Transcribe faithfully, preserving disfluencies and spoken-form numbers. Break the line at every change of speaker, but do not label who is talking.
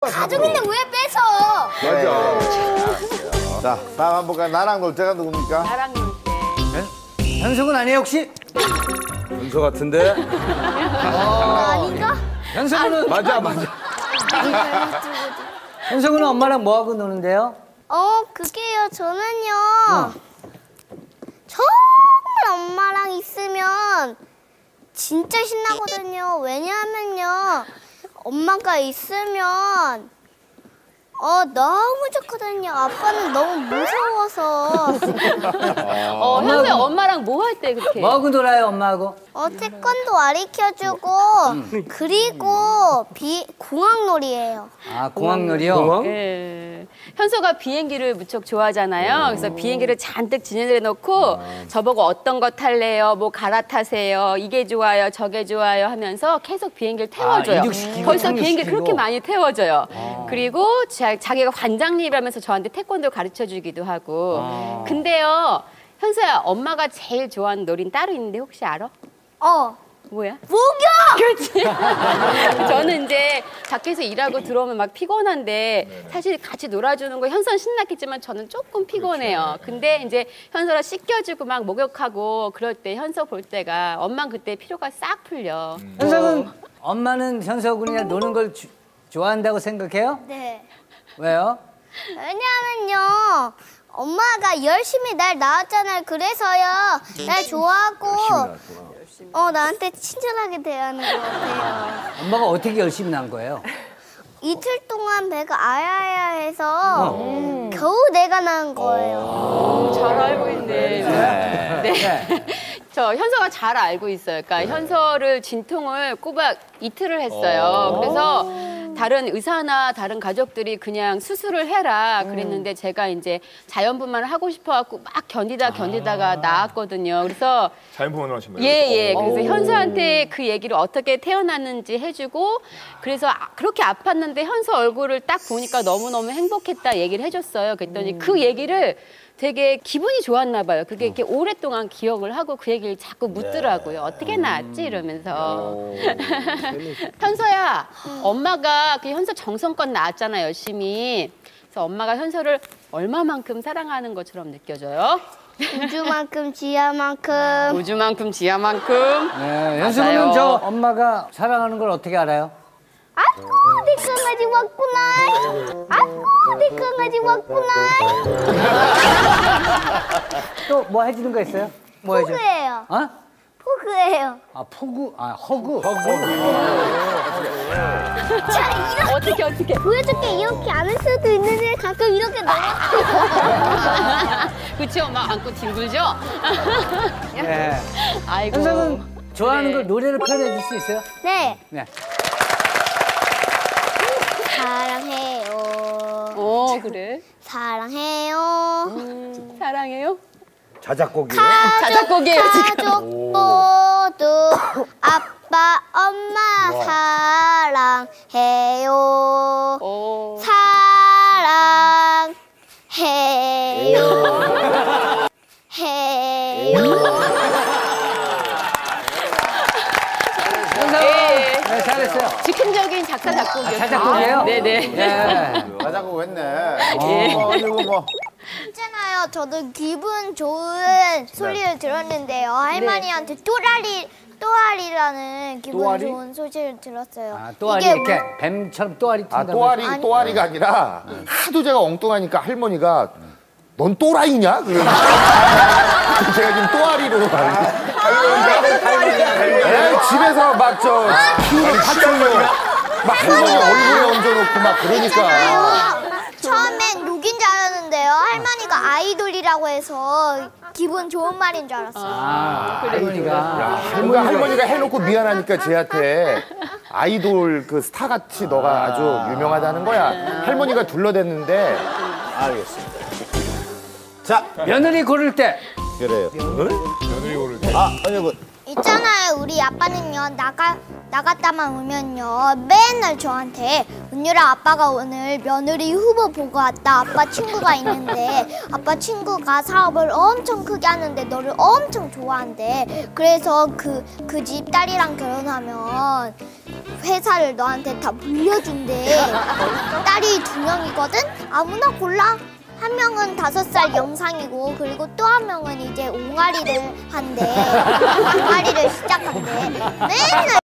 가족인데 왜 뺏어?
맞아. 자, 다음 한번 볼까요? 나랑 놀자가 누굽니까?
나랑 놀때.
현석은 아니에요 혹시?
현서 같은데?
아닌가?
현석은
맞아, 맞아.
현석은 엄마랑 뭐 하고 노는데요?
어, 그게요. 저는요. 어. 정말 엄마랑 있으면 진짜 신나거든요. 왜냐하면요. 엄마가 있으면 어 너무 좋거든요. 아빠는 너무 무서워서.
어, 현수야 엄마랑 뭐 할 때 그렇게?
뭐 하고 놀아요 엄마하고?
어 태권도 가르쳐주고 음. 그리고 비 공항놀이예요.
아 공항놀이요?
공항?
예. 현수가 비행기를 무척 좋아하잖아요. 그래서 비행기를 잔뜩 진열해 놓고 저보고 어떤 거 탈래요? 뭐 갈아타세요? 이게 좋아요? 저게 좋아요? 하면서 계속 비행기를 태워줘요.
아, 이륙시키고
벌써 비행기
착륙시키고.
그렇게 많이 태워줘요.
아.
그리고 자, 자기가 관장님이라면서 저한테 태권도 가르쳐 주기도 하고.
아.
근데요, 현수야 엄마가 제일 좋아하는 놀이는 따로 있는데 혹시 알아?
어.
뭐야?
목욕!
그렇지. 저는 이제 밖에서 일하고 들어오면 막 피곤한데 사실 같이 놀아주는 거 현서는 신났겠지만 저는 조금 피곤해요. 근데 이제 현서랑 씻겨주고 막 목욕하고 그럴 때 현서 볼 때가 엄마는 그때 피로가 싹 풀려.
음. 현석은 엄마는 현석군이랑 노는 걸 주, 좋아한다고 생각해요?
네.
왜요?
왜냐면요. 엄마가 열심히 날 낳았잖아요. 그래서요. 날 좋아하고 어 나한테 친절하게 대하는 것 같아요.
엄마가 어떻게 열심히 낳은 거예요?
이틀 동안 배가 아야아야해서 음. 겨우 내가 낳은 거예요.
오, 잘 알고 있네.
네.
네.
네.
저 현서가 잘 알고 있어요. 그러니까 현서를 진통을 꼬박 이틀을 했어요. 그래서 다른 의사나 다른 가족들이 그냥 수술을 해라 그랬는데 제가 이제 자연분만을 하고 싶어갖고 막 견디다 견디다가 나았거든요. 그래서
자연분만을 하신 거예요?
예, 예. 그래서 현서한테 그 얘기를 어떻게 태어났는지 해주고 그래서 아, 그렇게 아팠는데 현서 얼굴을 딱 보니까 너무너무 행복했다 얘기를 해줬어요. 그랬더니 그 얘기를 되게 기분이 좋았나 봐요. 그게 이렇게 오랫동안 기억을 하고 그 얘기를 자꾸 묻더라고요. 어떻게 나았지? 이러면서. 현서야, 엄마가 그 현서 정성껏 낳았잖아, 열심히. 그래서 엄마가 현서를 얼마만큼 사랑하는 것처럼 느껴져요?
우주만큼 지하만큼.
우주만큼 지하만큼.
네, 현석은 저 엄마가 사랑하는 걸 어떻게 알아요?
아이고 내 강아지 왔구나. 아이고 내 강아지 왔구나.
또 뭐 해주는 거 있어요? 뭐 해줘?
포그예요.
어?
포그예요.
아 포구, 아 허그. 허그.
자 이렇게
어떻게 어떻게?
보여줄게. 이렇게 안 할 수도 있는데 가끔 이렇게 넘어.
그치 엄마 안고 뒹굴죠?
네.
아이고.
현석은 좋아하는
그래.
걸 노래로 표현해 줄 수 있어요?
네.
네.
사랑해요.
어 그래?
사랑해요.
음, 사랑해요?
자작곡이에요?
자작곡이에요 지금.
가족 모두 아빠 엄마 사랑해요.
오.
사랑해요. 해요.
네.
네, 잘했어요.
즉흥적인 작사 작곡이었어요.
아, 자작곡이에요?
네네.
네.
자작곡 했네.
예.
어, 이거 뭐.
있잖아요. 저도 기분 좋은 소리를 들었는데요. 할머니한테 또라리 또아리라는 기분
또아리?
좋은 소식을 들었어요.
아, 또아리
이게
이렇게
뭐-
뱀처럼 또아리
아,
튄다고.
또아리,
아니.
또아리가 아니라 하도 제가 엉뚱하니까 할머니가 넌 또라이냐? 그러면 제가 지금 또아리로 네, 집에서 막 저 키우는 파충류 막 할머니 얼굴에 얹어놓고 막 그러니까
처음엔 욕인 줄 알았는데요. 할머니가 아이돌이라고 해서 기분 좋은 말인 줄 알았어요.
아, 할머니가.
할머니가, 할머니가 해놓고 미안하니까 쟤한테 아이돌 그 스타같이 너가 아주 유명하다는 거야. 할머니가 둘러댔는데 알겠습니다. 자,
며느리 고를 때
그래요.
며느리 고를 때.
아, 아니 뭐
있잖아요. 우리 아빠는요. 나가 나갔다만 오면요. 맨날 저한테 은유라 아빠가 오늘 며느리 후보 보고 왔다. 아빠 친구가 있는데 아빠 친구가 사업을 엄청 크게 하는데 너를 엄청 좋아한대. 그래서 그 그 집 딸이랑 결혼하면 회사를 너한테 다 물려준대. 딸이 두 명이거든? 아무나 골라. 한 명은 다섯 살 영상이고 그리고 또 한 명은 이제 옹알이를 한대. 옹알이를 시작한대. 맨날